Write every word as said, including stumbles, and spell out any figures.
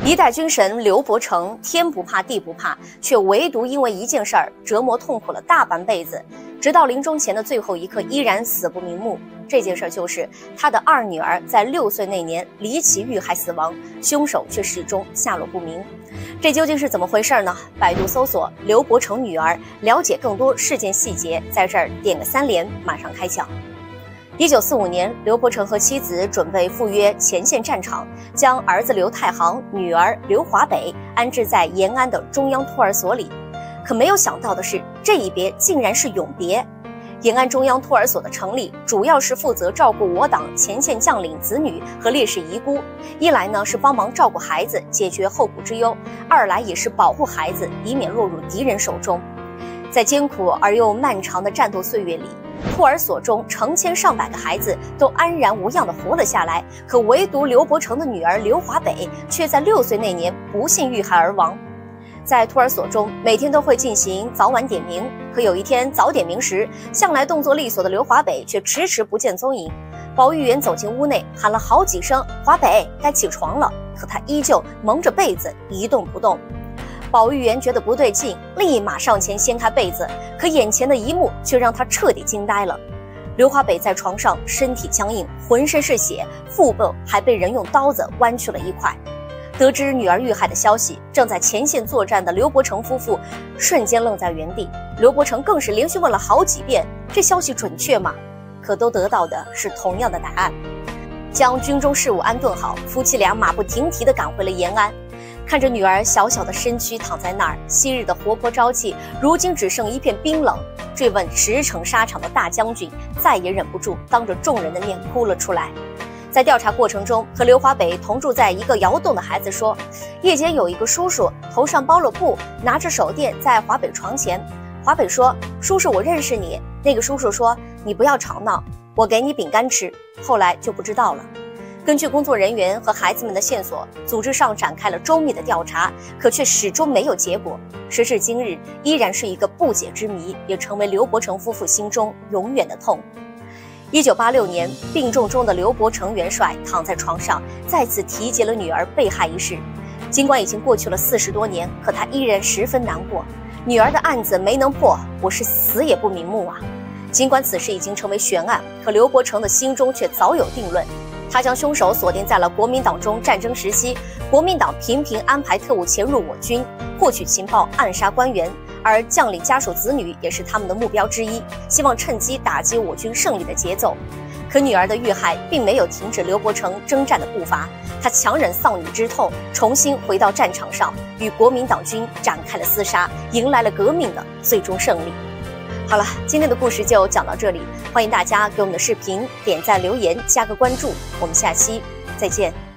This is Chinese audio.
一代军神刘伯承天不怕地不怕，却唯独因为一件事儿折磨痛苦了大半辈子，直到临终前的最后一刻依然死不瞑目。这件事就是他的二女儿在六岁那年离奇遇害死亡，凶手却始终下落不明。这究竟是怎么回事呢？百度搜索刘伯承女儿，了解更多事件细节。在这儿点个三连，马上开讲。一九四五年，刘伯承和妻子准备赴约前线战场，将儿子刘太行、女儿刘华北安置在延安的中央托儿所里。可没有想到的是，这一别竟然是永别。延安中央托儿所的成立，主要是负责照顾我党前线将领子女和烈士遗孤，一来呢是帮忙照顾孩子，解决后顾之忧；二来也是保护孩子，以免落入敌人手中。在艰苦而又漫长的战斗岁月里，托儿所中成千上百个孩子都安然无恙地活了下来，可唯独刘伯承的女儿刘华北却在六岁那年不幸遇害而亡。在托儿所中，每天都会进行早晚点名，可有一天早点名时，向来动作利索的刘华北却迟迟不见踪影。保育员走进屋内，喊了好几声“华北，该起床了”，可她依旧蒙着被子一动不动。保育员觉得不对劲，立马上前掀开被子，可眼前的一幕却让他彻底惊呆了。刘华北在床上身体僵硬，浑身是血，腹部还被人用刀子剜去了一块。得知女儿遇害的消息，正在前线作战的刘伯承夫妇瞬间愣在原地。刘伯承更是连续问了好几遍：“这消息准确吗？”可都得到的是同样的答案。将军中事务安顿好，夫妻俩马不停蹄地赶回了延安。看着女儿小小的身躯躺在那儿，昔日的活泼朝气，如今只剩一片冰冷。追问驰骋沙场的大将军再也忍不住，当着众人的面哭了出来。在调查过程中，和刘华北同住在一个窑洞的孩子说，夜间有一个叔叔头上包了布，拿着手电在华北床前。华北说：“叔叔，我认识你。”那个叔叔说：“你不要吵闹，我给你饼干吃。”后来就不知道了。根据工作人员和孩子们的线索，组织上展开了周密的调查，可却始终没有结果。时至今日，依然是一个不解之谜，也成为刘伯承夫妇心中永远的痛。一九八六年，病重中的刘伯承元帅躺在床上，再次提及了女儿被害一事。尽管已经过去了四十多年，可他依然十分难过。女儿的案子没能破，我是死也不瞑目啊！尽管此事已经成为悬案，可刘伯承的心中却早有定论。他将凶手锁定在了国民党中战争时期，国民党频频安排特务潜入我军，获取情报，暗杀官员，而将领家属子女也是他们的目标之一，希望趁机打击我军胜利的节奏。可女儿的遇害并没有停止刘伯承征战的步伐，他强忍丧女之痛，重新回到战场上，与国民党军展开了厮杀，迎来了革命的最终胜利。好了，今天的故事就讲到这里，欢迎大家给我们的视频点赞、留言、加个关注，我们下期再见。